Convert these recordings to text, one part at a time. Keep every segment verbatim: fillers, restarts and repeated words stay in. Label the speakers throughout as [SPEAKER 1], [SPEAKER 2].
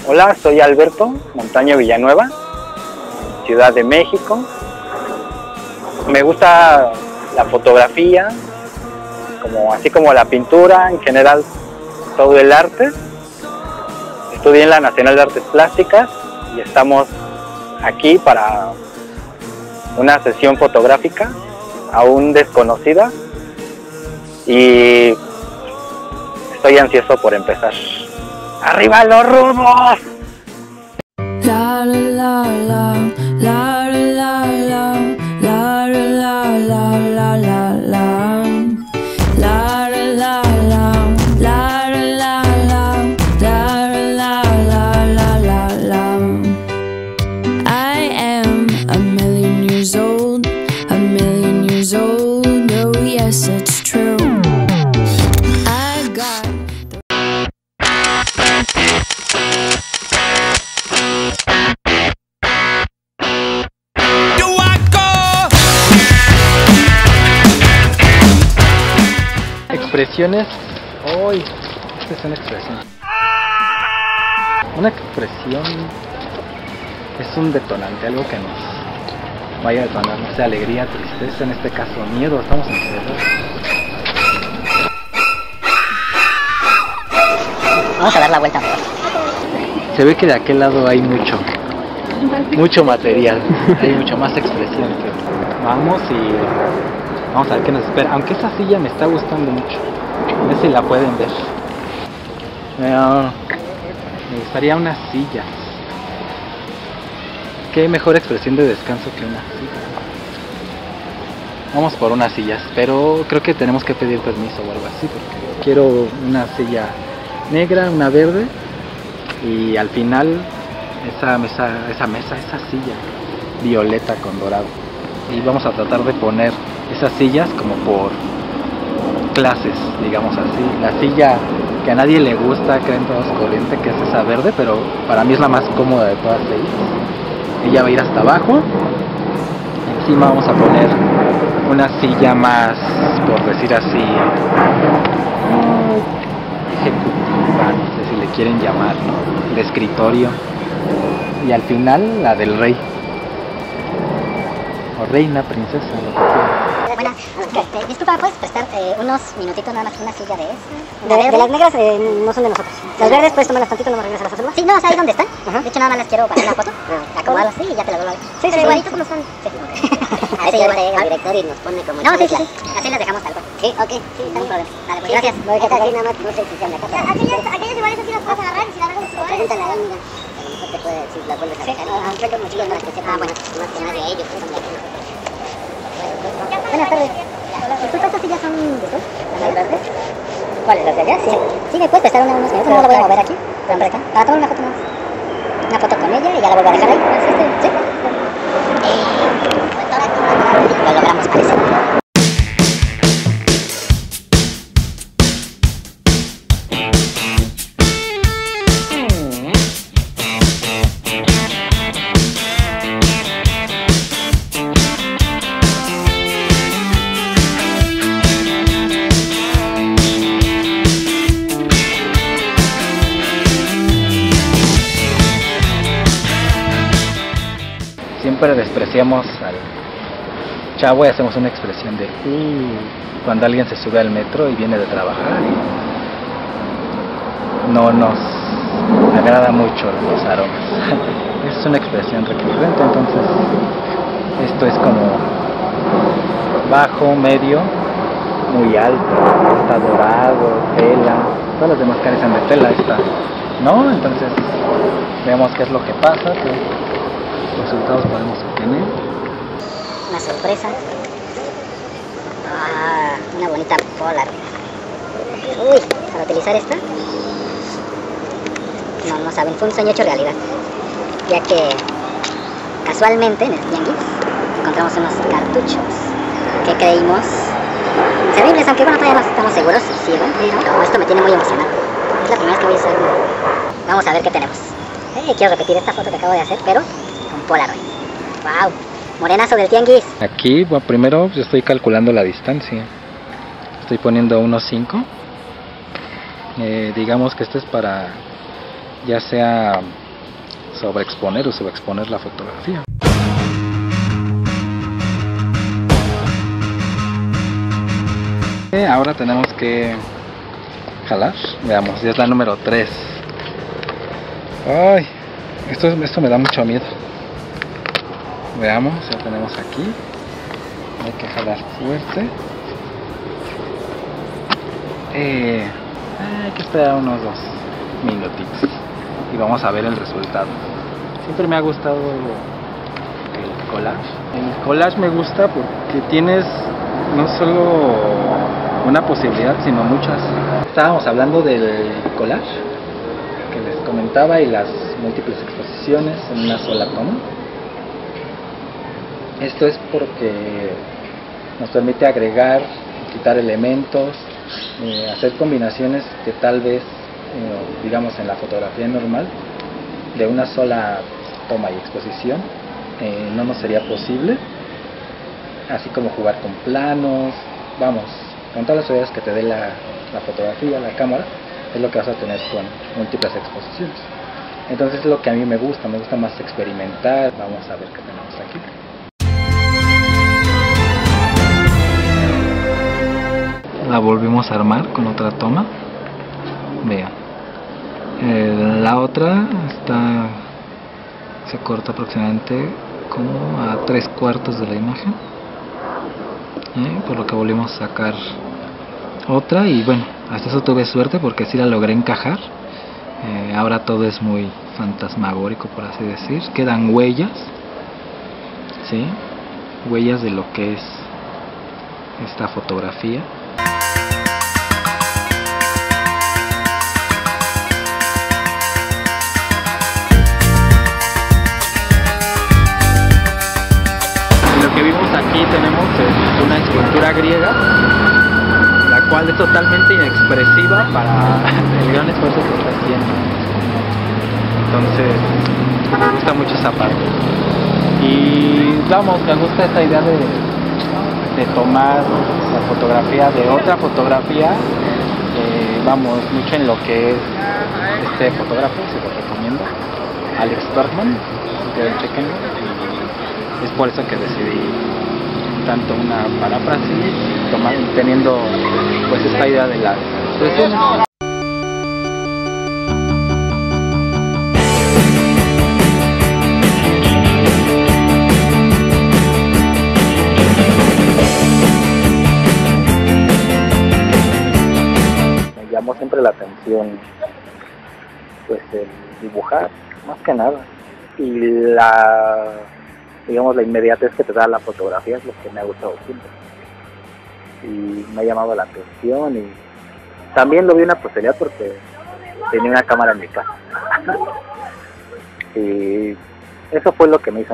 [SPEAKER 1] Hola, soy Alberto Montaño Villanueva, Ciudad de México. Me gusta la fotografía, como, así como la pintura, en general todo el arte. Estudié en la Nacional de Artes Plásticas y estamos aquí para una sesión fotográfica aún desconocida y estoy ansioso por empezar. ¡Arriba los rudos!
[SPEAKER 2] La la la la la la la la la la la la la la la la la. I am a million years old, a million years old. Oh yes, it's true. I got
[SPEAKER 3] expresiones. Hoy, esta es una expresión. Una expresión es un detonante, algo que nos vaya a detonar, no sé, alegría, tristeza, en este caso miedo. Estamos en miedo.
[SPEAKER 4] Vamos a dar la vuelta.
[SPEAKER 3] Se ve que de aquel lado hay mucho, mucho material, hay mucho más expresión. Vamos y vamos a ver qué nos espera. Aunque esa silla me está gustando mucho. A ver si la pueden ver. Uh, me gustaría unas sillas. Qué mejor expresión de descanso que una silla. Vamos por unas sillas, pero creo que tenemos que pedir permiso o algo así, porque quiero una silla negra, una verde y al final esa mesa, esa mesa, esa silla violeta con dorado. Y vamos a tratar de poner esas sillas como por clases, digamos así. La silla que a nadie le gusta, creen todos corriente, que es esa verde, pero para mí es la más cómoda de todas ellas. Ella va a ir hasta abajo. Encima vamos a poner una silla más, por decir así, ejecutiva, no sé si le quieren llamar, ¿no? De escritorio. Y al final la del rey. O reina, princesa, lo que quieras.
[SPEAKER 4] Buenas, okay. Disculpa, ¿puedes prestar eh, unos minutitos nada más una silla de esa?
[SPEAKER 5] De, de, de las negras eh, no son de nosotros. Las verdes puedes tomarlas tantito, no me regresas a hacerlo.
[SPEAKER 4] Sí, no, o sea, ahí donde están.
[SPEAKER 5] Ajá.
[SPEAKER 4] De hecho, nada más las quiero para una foto. Ah. Acomodarlas así y ya te las vuelvo a ver.
[SPEAKER 5] Sí, sí,
[SPEAKER 4] pero
[SPEAKER 5] sí.
[SPEAKER 4] igualito como están. Sí, okay. A ver si llevaré al director y nos pone como... No, sí, sí, sí. Así las dejamos tal cual. Sí, ok, sí, está bien. Dale, pues gracias.
[SPEAKER 5] Lo dejé acá, nada más, no sé si sean de acá.
[SPEAKER 4] Aquellas, aquellas iguales así las puedes agarrar y si las agarras en su lugar.
[SPEAKER 5] Pregúntale a él, mira. A lo mejor te puede decir, las vuelves a dejar. Ah, yo tengo mochilas para que sepan.
[SPEAKER 4] Ah, bueno.
[SPEAKER 5] Más que nada de ellos, que son de aquí.
[SPEAKER 4] Buenas tardes. Disculpa, ¿estas sillas son de tú?
[SPEAKER 5] ¿Las verdes?
[SPEAKER 4] ¿Cuáles? ¿Las de allá? Sí. Sí, ¿me puedes prestar unos minutos? No la voy a mover aquí. Para acá. Para tomar una foto más. Una foto con ella y ya la vuelvo a dejar ahí. ¿Sí? Lo logramos, parece.
[SPEAKER 3] Siempre despreciamos al chavo y hacemos una expresión de uh, cuando alguien se sube al metro y viene de trabajar y no nos agrada mucho los aromas. Es una expresión recurrente, entonces esto es como bajo, medio, muy alto, está dorado, tela, todas las demás carecen de tela, esta no, entonces veamos qué es lo que pasa, qué resultados podemos obtener.
[SPEAKER 4] Una sorpresa. Ah, una bonita polar. Uy, para utilizar esta. No, no saben, fue un sueño hecho realidad. Ya que casualmente en el tianguis encontramos unos cartuchos que creímos inservibles, aunque bueno, todavía no estamos seguros si sirven, pero esto me tiene muy emocionado. Es la primera vez que voy a usar. Vamos a ver qué tenemos. Eh, quiero repetir esta foto que acabo de hacer, pero con Polaroid. Wow, morenazo del tianguis.
[SPEAKER 3] Aquí, bueno, primero yo estoy calculando la distancia. Estoy poniendo unos cinco. Eh, digamos que esto es para ya sea sobreexponer o subexponer la fotografía. Ahora tenemos que jalar, veamos, ya es la número tres. Ay, esto, esto me da mucho miedo. Veamos, ya tenemos aquí. Hay que jalar fuerte. Eh, hay que esperar unos dos minutitos y vamos a ver el resultado. Siempre me ha gustado el collage. El collage me gusta porque tienes no solo una posibilidad, sino muchas. Estábamos hablando del collage que les comentaba y las múltiples exposiciones en una sola toma. Esto es porque nos permite agregar, quitar elementos, eh, hacer combinaciones que tal vez, eh, digamos en la fotografía normal, de una sola toma y exposición, eh, no nos sería posible. Así como jugar con planos, vamos, con todas las posibilidades que te dé la, la fotografía, la cámara, es lo que vas a tener con múltiples exposiciones. Entonces es lo que a mí me gusta, me gusta más experimentar. Vamos a ver qué tenemos aquí. La volvimos a armar con otra toma. Vean, eh, la otra está, se corta aproximadamente como a tres cuartos de la imagen. ¿Eh? Por lo que volvimos a sacar otra y bueno, hasta eso tuve suerte porque sí la logré encajar. Eh, ahora todo es muy fantasmagórico, por así decir. Quedan huellas, ¿sí? Huellas de lo que es esta fotografía. Lo que vimos aquí tenemos es una escultura griega, la cual es totalmente inexpresiva para el gran esfuerzo que está haciendo. Entonces, me gusta mucho esa parte. Y vamos, me gusta esta idea de, de tomar la fotografía de otra fotografía. Eh, vamos, mucho en lo que es este fotógrafo, se lo recomiendo, Alex Bergman, que chequenlo. Es por eso que decidí tanto una paráfrasis, tomar, teniendo pues esta idea de las expresiones.
[SPEAKER 1] Me llamó siempre la atención pues el dibujar, más que nada, y la digamos la inmediatez que te da la fotografía es lo que me ha gustado siempre y me ha llamado la atención. Y también lo vi una posibilidad porque tenía una cámara en mi casa y eso fue lo que me hizo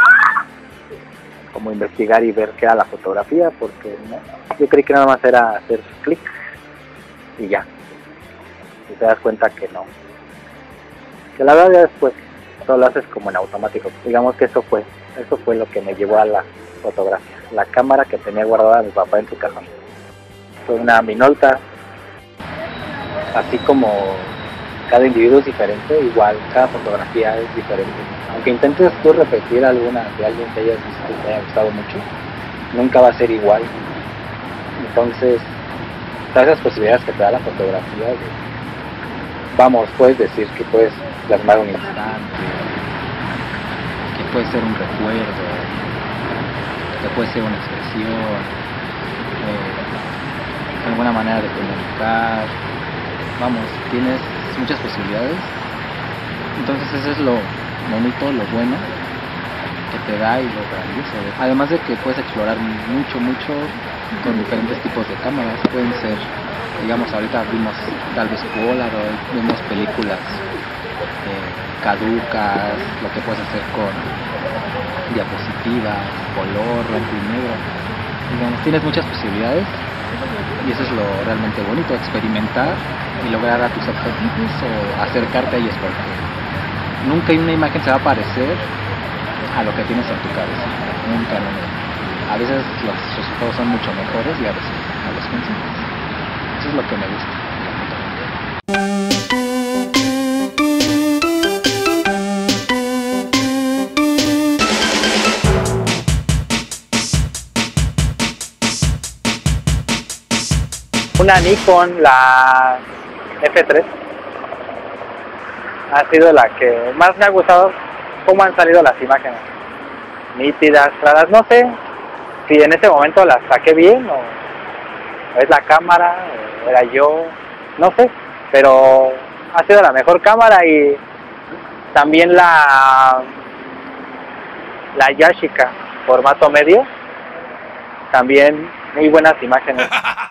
[SPEAKER 1] como investigar y ver qué era la fotografía, porque ¿no? Yo creí que nada más era hacer clic y ya, y te das cuenta que no, que la verdad ya después todo lo haces como en automático. Digamos que eso fue Eso fue lo que me llevó a la fotografía. La cámara que tenía guardada mi papá en su cajón. Fue una Minolta. Así como cada individuo es diferente, igual cada fotografía es diferente. Aunque intentes tú repetir alguna de alguien que hayas visto que te haya gustado mucho, nunca va a ser igual. Entonces, todas esas posibilidades que te da la fotografía, de, vamos, puedes decir que puedes plasmar un instante,
[SPEAKER 3] puede ser un recuerdo, que puede ser una expresión, eh, alguna manera de comunicar. Vamos, tienes muchas posibilidades. Entonces eso es lo bonito, lo bueno que te da y lo grandioso. Además de que puedes explorar mucho, mucho con diferentes tipos de cámaras. Pueden ser, digamos, ahorita vimos tal vez Polaroid, vimos películas eh, caducas, lo que puedes hacer con diapositivas, color, blanco y negro. Digamos, tienes muchas posibilidades y eso es lo realmente bonito, experimentar y lograr a tus objetivos o acercarte a ellos, porque nunca una imagen se va a parecer a lo que tienes en tu cabeza, nunca, nunca. A veces los resultados son mucho mejores y a veces a los consigues. Eso es lo que me gusta.
[SPEAKER 1] una Nikon, la F tres. Ha sido la que más me ha gustado cómo han salido las imágenes. Nítidas, claras, no sé si en ese momento las saqué bien o es la cámara, o era yo, no sé, pero ha sido la mejor cámara. Y también la la Yashica, formato medio, también muy buenas imágenes.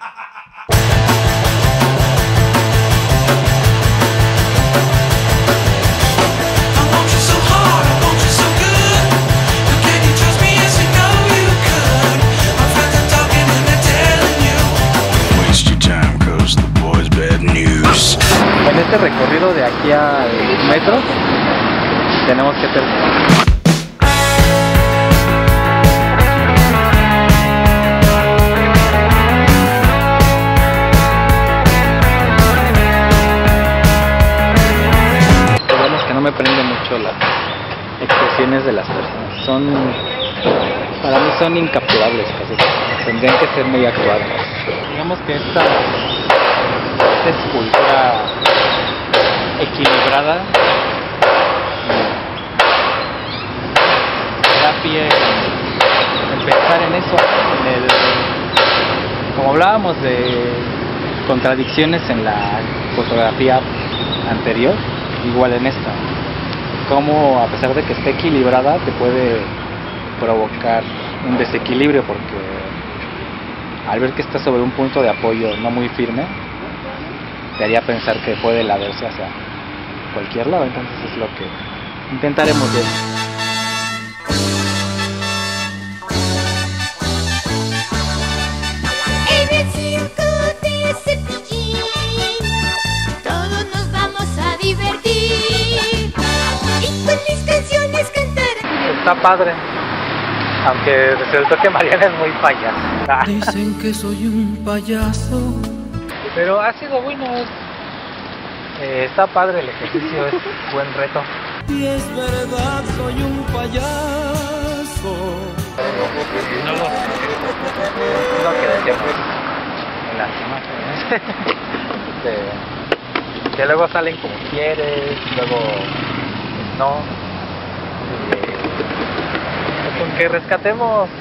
[SPEAKER 3] En este recorrido de aquí a metro tenemos que terminar. Digamos que no me prende mucho las expresiones de las personas. Son, para mí son incapturables casi. Tendrían que ser muy actuadas. Digamos que esta esta escultura equilibrada da pie en pensar en eso, en el, como hablábamos de contradicciones en la fotografía anterior, igual en esta, como a pesar de que esté equilibrada te puede provocar un desequilibrio, porque al ver que está sobre un punto de apoyo no muy firme, te haría pensar que puede lavarse hacia cualquier lado. Entonces es lo que intentaremos ver.
[SPEAKER 2] En el circo de Cepillín todos nos vamos a divertir y con mis canciones cantaré.
[SPEAKER 3] Está padre, aunque resultó que Mariana es muy payasa.
[SPEAKER 6] Dicen que soy un payaso.
[SPEAKER 3] Pero ha sido bueno, eh, está padre el ejercicio, es buen reto.
[SPEAKER 6] Y es verdad, soy un payaso.
[SPEAKER 3] No lo, lo que decíamos en las imágenes, de, que luego salen como quieres, luego pues no. Y, con que rescatemos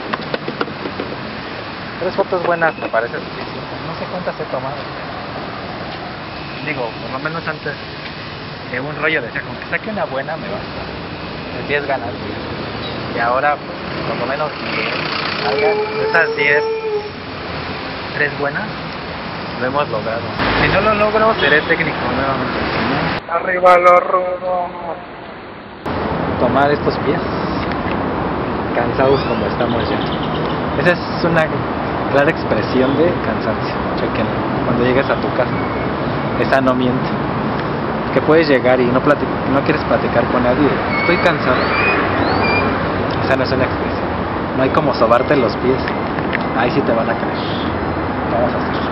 [SPEAKER 3] tres fotos buenas me parece suficiente. No sé cuántas he tomado. Digo, por lo menos antes de un rollo decía, con que saque una buena me basta. diez ganas. Y ahora, pues, por lo menos diez. De esas diez, tres buenas, lo hemos logrado. Si no lo logro, seré técnico nuevamente. Arriba los rudos. Tomar estos pies, cansados como estamos ya. Esa es una clara expresión de cansancio. Chequenlo cuando llegues a tu casa. Esa no miente. Que puedes llegar y no, no quieres platicar con nadie. Estoy cansado. Esa no es una expresión. No hay como sobarte los pies. Ahí sí te van a creer. ¿Qué vamos a hacer?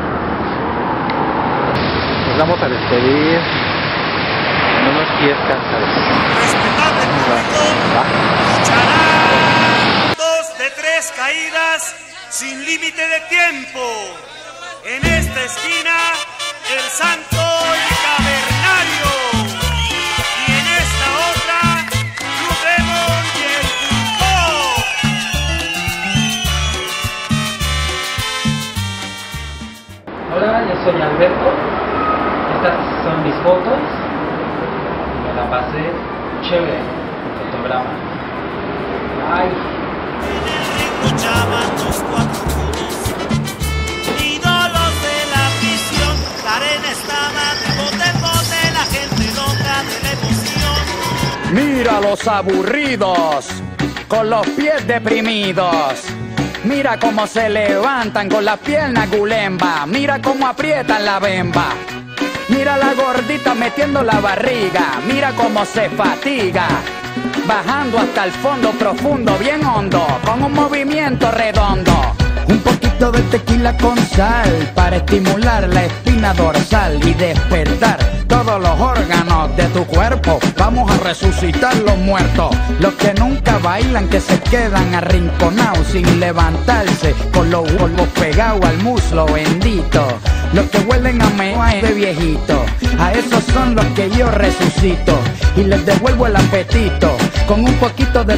[SPEAKER 3] Nos vamos a despedir en unos pies cansados.
[SPEAKER 7] Respetable público, luchará dos de tres caídas sin límite de tiempo. En esta esquina, el Santo y Cavernario. Y en esta otra, Blue Demon y el Pulpo.
[SPEAKER 3] Hola, yo soy Alberto. Estas son mis fotos. Me la pasé chévere en fotograma. Ay.
[SPEAKER 7] Luchaban los cuatro judos, ídolos de la afición. La arena estaba de bote en bote, la gente loca de la emoción.
[SPEAKER 8] Mira los aburridos, con los pies deprimidos. Mira cómo se levantan con las piernas gulemba. Mira cómo aprietan la bemba. Mira la gordita metiendo la barriga. Mira cómo se fatiga, bajando hasta el fondo profundo, bien hondo, con un movimiento redondo. Un poquito de tequila con sal para estimular la espina dorsal y despertar todo todos los órganos de tu cuerpo. Vamos a resucitar los muertos, los que nunca bailan, que se quedan arrinconados sin levantarse, con los huevos pegados al muslo bendito, los que huelen a mea de viejito. A esos son los que yo resucito y les devuelvo el apetito con un poquito de